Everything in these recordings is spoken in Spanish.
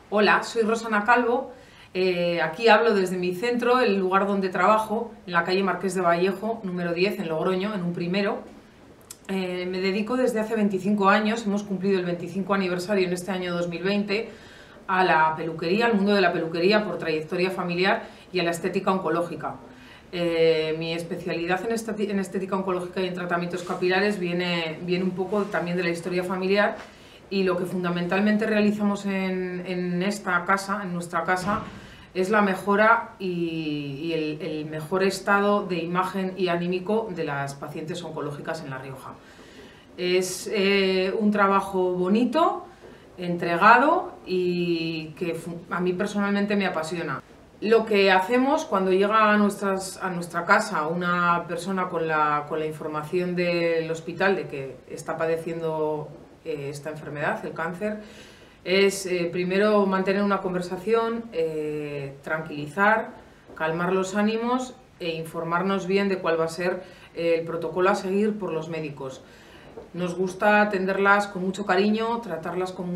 Hola, soy Rosana Calvo. Aquí hablo desde mi centro, el lugar donde trabajo, en la calle Marqués de Vallejo, número 10, en Logroño, en un primero. Me dedico desde hace 25 años, hemos cumplido el 25 aniversario en este año 2020, a la peluquería, al mundo de la peluquería por trayectoria familiar y a la estética oncológica. Mi especialidad en estética oncológica y en tratamientos capilares viene un poco también de la historia familiar, y lo que fundamentalmente realizamos en nuestra casa, es la mejora y el mejor estado de imagen y anímico de las pacientes oncológicas en La Rioja. Es un trabajo bonito, entregado y que a mí personalmente me apasiona. Lo que hacemos cuando llega a nuestra casa una persona con la información del hospital de que está padeciendo esta enfermedad, el cáncer, es primero mantener una conversación, tranquilizar, calmar los ánimos e informarnos bien de cuál va a ser el protocolo a seguir por los médicos. Nos gusta atenderlas con mucho cariño, tratarlas con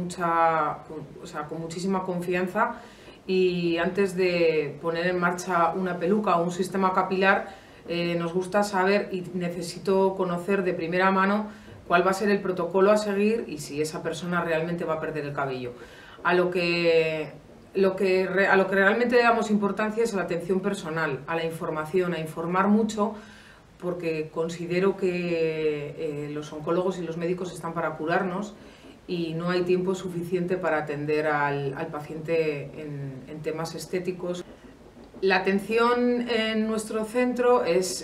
muchísima confianza, y antes de poner en marcha una peluca o un sistema capilar, nos gusta saber y necesito conocer de primera mano cuál va a ser el protocolo a seguir y si esa persona realmente va a perder el cabello. A lo que realmente le damos importancia es a la atención personal, a la información, a informar mucho, porque considero que los oncólogos y los médicos están para curarnos y no hay tiempo suficiente para atender al paciente en temas estéticos. La atención en nuestro centro es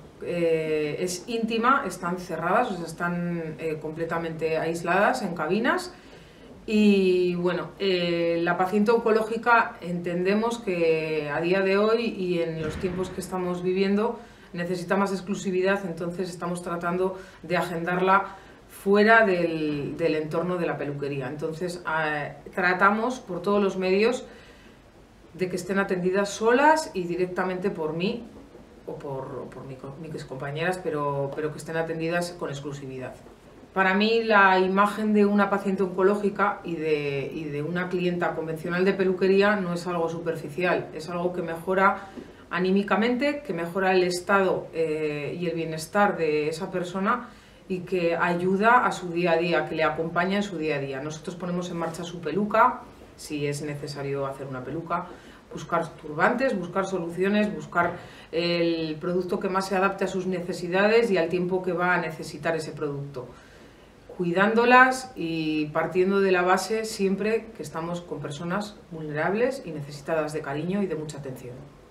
íntima, están cerradas, o sea, están completamente aisladas en cabinas. Y bueno, la paciente oncológica entendemos que a día de hoy y en los tiempos que estamos viviendo necesita más exclusividad, entonces estamos tratando de agendarla fuera del entorno de la peluquería. Entonces tratamos por todos los medios de que estén atendidas solas y directamente por mí o por mis compañeras, pero que estén atendidas con exclusividad. Para mí la imagen de una paciente oncológica y de una clienta convencional de peluquería no es algo superficial, es algo que mejora anímicamente, que mejora el estado y el bienestar de esa persona y que ayuda a su día a día, que le acompaña en su día a día. Nosotros ponemos en marcha su peluca, si es necesario hacer una peluca, buscar turbantes, buscar soluciones, buscar el producto que más se adapte a sus necesidades y al tiempo que va a necesitar ese producto, cuidándolas y partiendo de la base siempre que estamos con personas vulnerables y necesitadas de cariño y de mucha atención.